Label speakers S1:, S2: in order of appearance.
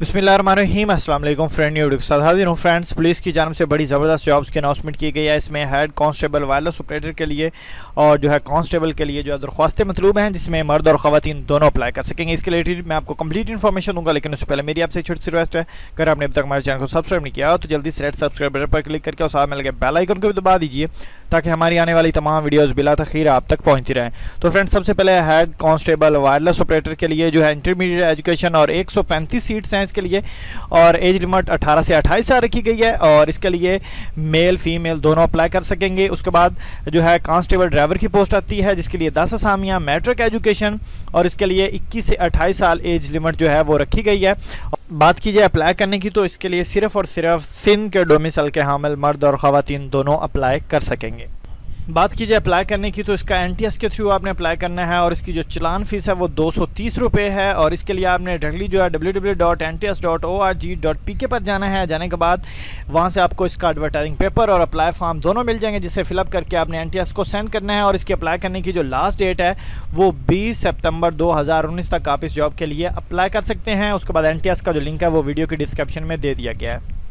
S1: बिस्मिल्लाहिर्रहमानिर्रहीम अस्सलाम वालेकुम फ्रेंड यूट्यूब के साथ हाजिर हूँ। फ्रेंड्स, पुलिस की जानब से बड़ी ज़बरदस्त जॉब्स की अनाउंसमेंट की गई है। इसमें हेड कांस्टेबल वायरलेस ऑपरेटर के लिए और जो है कांस्टेबल के लिए जो है दरख्वास्तें मतलूब हैं, जिसमें मर्द और ख़वातीन दोनों अप्लाई कर सकेंगे। इसके रिलेटेड मैं आपको कंप्लीट इन्फॉर्मेशन दूंगा, लेकिन उससे पहले मेरी आपसे छोटी सी रिक्वेस्ट है, अगर आपने अब तक हमारे चैनल को सब्सक्राइब नहीं किया हो तो जल्दी से रेड सब्सक्राइब बटन पर क्लिक करके और साथ में लगे बेल आइकन को भी दबा दीजिए, ताकि हमारी आने वाली तमाम वीडियोज़ बिला तख़ीर आप तक पहुँचती रहें। तो फ्रेंड्स, सबसे पहले हेड कांस्टेबल वायरलेस ऑपरेटर के लिए जो है इंटरमीडिएट एजुकेशन और 135 सीट्स हैं इसके लिए, और एज लिमिट 18 से 28 साल रखी गई है, और इसके लिए मेल फीमेल दोनों अप्लाई कर सकेंगे। उसके बाद जो है कांस्टेबल ड्राइवर की पोस्ट आती है, जिसके लिए 10 असामियाँ, मैट्रिक एजुकेशन, और इसके लिए 21 से 28 साल एज लिमिट जो है वो रखी गई है। बात की जाए अप्लाई करने की, तो इसके लिए सिर्फ़ और सिर्फ सिंध के डोमिसाइल के हामिल मर्द और ख़वातीन दोनों अप्लाई कर सकेंगे। बात की जाए अप्लाई करने की, तो इसका NTS के थ्रू आपने अप्लाई करना है, और इसकी जो चलान फ़ीस है वो 230 रुपये है। और इसके लिए आपने डायरेक्टली जो है www.nts.org.pk पर जाना है। जाने के बाद वहाँ से आपको इसका एडवर्टाइजिंग पेपर और अप्लाई फॉर्म दोनों मिल जाएंगे, जिसे फिलअप करके आपने NTS को सेंड करना है। और इसकी अप्लाई करने की जो लास्ट डेट है वो 20 सितंबर 2019 तक आप इस जॉब के लिए अप्लाई कर सकते हैं। उसके बाद NTS का जो लिंक है वो वीडियो की डिस्क्रिप्शन में दे दिया गया है।